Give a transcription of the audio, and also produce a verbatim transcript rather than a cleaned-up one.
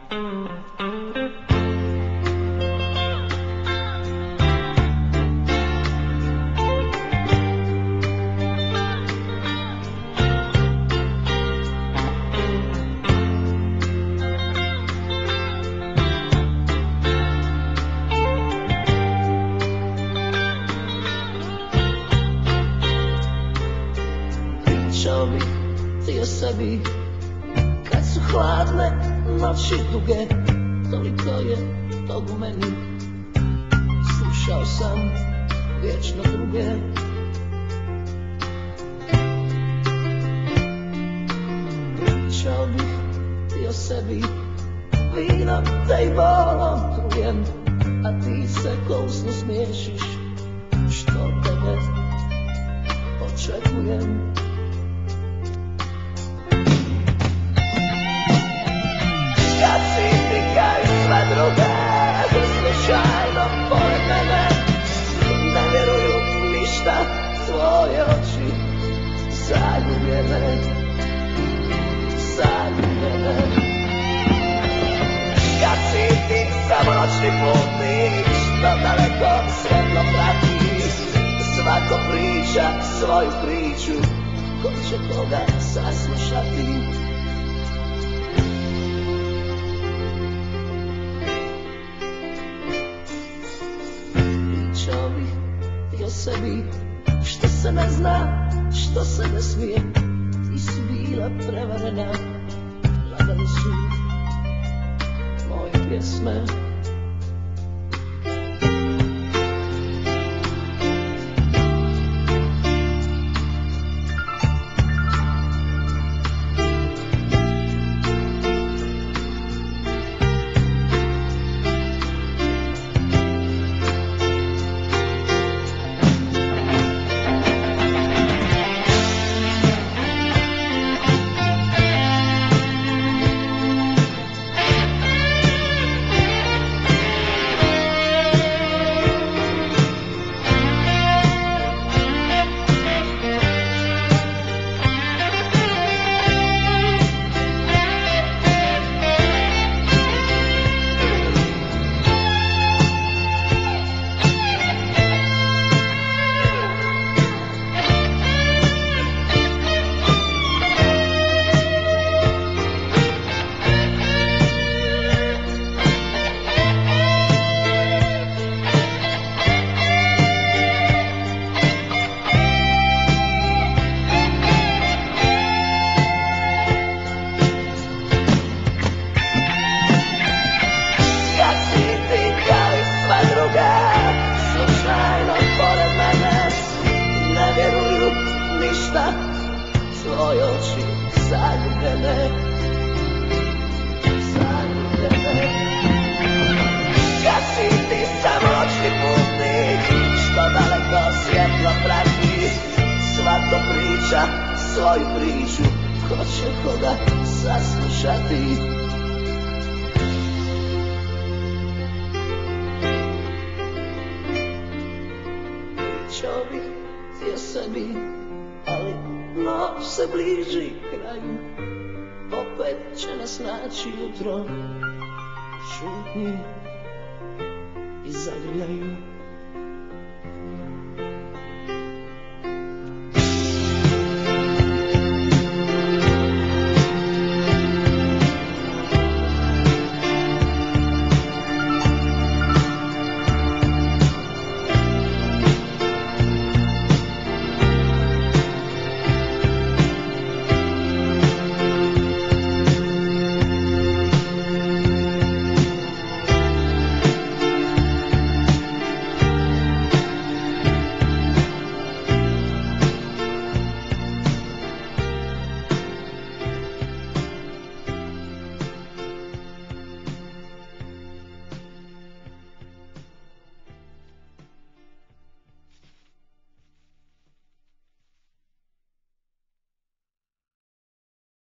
Sebi, kad su hladne noći duge, toliko je tog u meni. Slušao sam vječno druge. Pričao bih ti o sebi, vinom te i bolom trujem, a ti se ko u snu smiješiš, što tebe očekujem. Kad si ti kao i sva druga, slučajno pored mene, ne vjeruju ništa, tvoje oči zaljubjene, zaljubjene. Kad si ti samo noćni putnik, što daleko svjetlo prati, svako priča svoju priču, ko će koga saslušati. Sebi, što se ne zna, što se ne smije, ti si bila prevarena, lagali su moje pjesme. Ništa, tvoje oči zaljubjene, zaljubjene. Kad si ti samo noćni putnik, što daleko svjetlo prati, svako priča svoju priču, ko će koga saslušati. Pričao bih ti o sebi, ali noć se bliži kraju, opet će nas naći jutro, šutnji i zagrljaju.